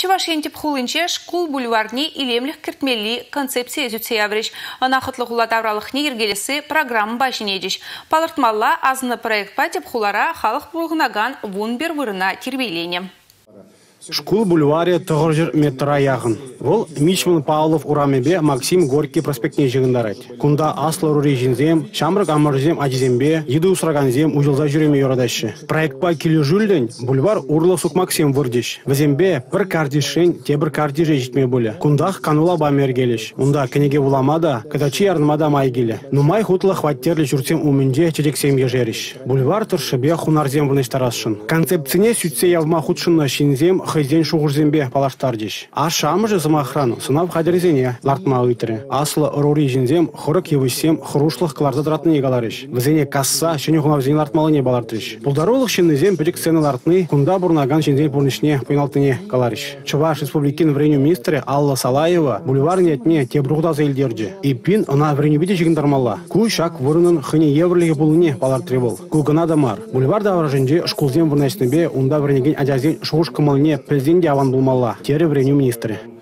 Чувашин тип хулынче школ бульварни илемлих кертмели концепция зүтсе явриш. Анахытлы хула тавралыхни ергелесі программа башинедиш. Палыртмалла азны проект па тип хулара халық булғынаган вунбер вырына тербейлене. Школ бульваре тұғыржыр метра яғын. Ол Мичман Павлов урамебе Максим Горький проспектне жығындарайд. Кунда аслы рури жинзем, шамрық амырзем адизембе, еді усраганзем ужылза жүреме йорадашы. Проектпа келі жүлден бульвар урлы сук Максим вырдиш. Візембе бір кардишен, те бір кардиже житме боле. Кундах канула бамер келеш. Унда кенеге уламада, катачи ярнымада май келе. Нумай хутлы хваттерлі жүрсем умінде чедексем ежериш. Бульвар тұршыбе хунарзем выныштарасшын. Концепцине сүтсе явма худшынна шинзем, хызен шуғырзембе палаштардиш. А шамыжы замахрану, сынав хадерзене лартма үйтірі. Аслы рури жинзем, хұрық евысем, хұрушлық кыларды дратны егаларыш. Візене касса, шене хунавзене лартмалы не балартыш. Пулдарулық шиннезем педик сцены лартны, кунда бурнаган шинзен пурнишне пойналтыне каларыш. Чуваш республикин вреню министры Алла Салаева бульвар нетне те бругда заилдерджи. И пин она вреню биде жигіндармалла. Ку шак вырынын хыне еврліге булыне балартревол. Кулгана дамар. Бульвар давражынже шкулзем вырнайсныбе унда вренеген адязен шуғыш кымылне президент аван булмалла. Тере вреню министры.